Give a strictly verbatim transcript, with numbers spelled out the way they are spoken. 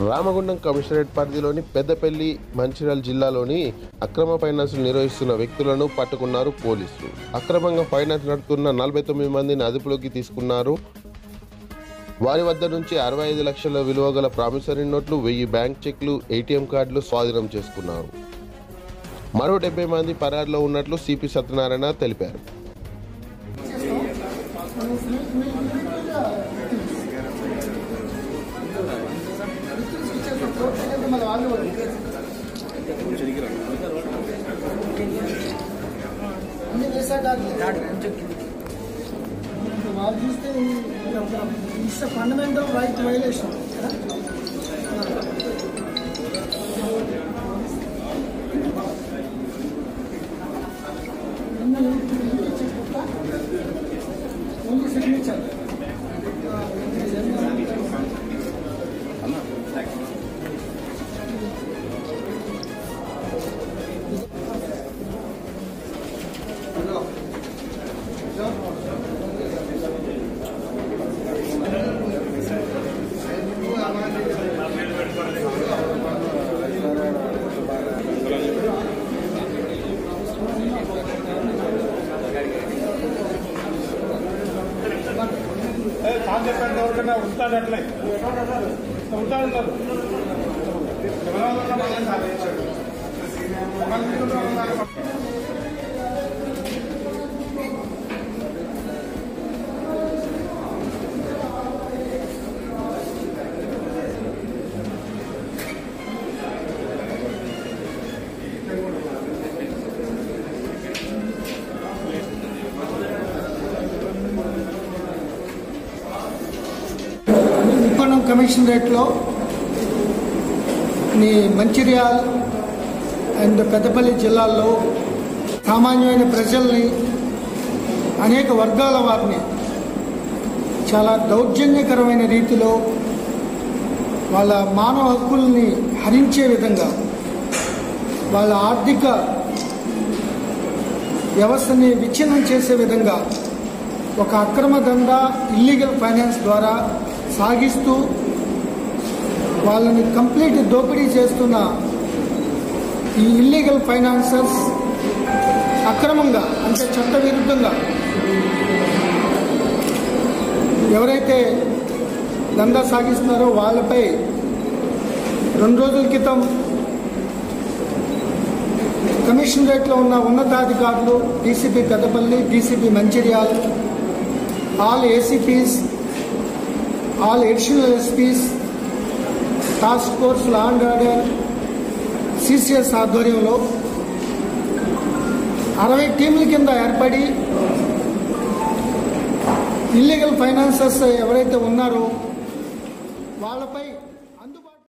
Ramagundam commissionerate పరిధిలోని పెద్దపల్లి మంచిర్యాల జిల్లాలోని అక్రమ ఫైనాన్స్ నిర్వహిస్తున్న వ్యక్తులను పట్టుకున్నారు పోలీసులు. అక్రమంగా ఫైనాన్స్ నడుపుతున్న నలభై తొమ్మిది మందిని అదుపులోకి తీసుకున్నారు. వారి వద్ద నుంచి అరవై ఐదు లక్షల విలువ గల ప్రామిసరీ నోట్లు, వెయ్యి బ్యాంక్ చెక్లు, ఏటీఎం కార్డులు స్వాధీనం చేసుకున్నారు. మరో డెబ్బై మంది పరారులో ఉన్నట్లు సిపి సత్యనారాయణ తెలిపారు. It's a fundamental right violation. Only signature. ఉంటాడట్లే ఉంటాడు కమిషనరేట్ లో మంచిర్యాల అండ్ పెద్దపల్లి జిల్లాల్లో సామాన్యమైన ప్రజల్ని, అనేక వర్గాల వారిని చాలా దౌర్జన్యకరమైన రీతిలో వాళ్ళ మానవ హక్కుల్ని హరించే విధంగా, వాళ్ళ ఆర్థిక వ్యవస్థని విచ్ఛిన్నం చేసే విధంగా ఒక అక్రమ దందా ఇల్లీగల్ ఫైనాన్స్ ద్వారా సాగిస్తూ వాళ్ళని కంప్లీట్ దోపిడీ చేస్తున్న ఈ ఇల్లీగల్ ఫైనాన్సర్స్ అక్రమంగా, అంటే చట్టవిరుద్ధంగా ఎవరైతే దందా సాగిస్తున్నారో వాళ్ళపై రెండు రోజుల క్రితం కమిషనరేట్లో ఉన్న ఉన్నతాధికారులు, DCP Peddapalli, DCP Mancherial, all ACPs, all additional SPs, task force law and order, CCS ఆధ్వర్యంలో అరవై టీంల కింద ఏర్పడి ఇల్లీగల్ ఫైనాన్సర్స్ ఎవరైతే ఉన్నారో వాళ్ళపై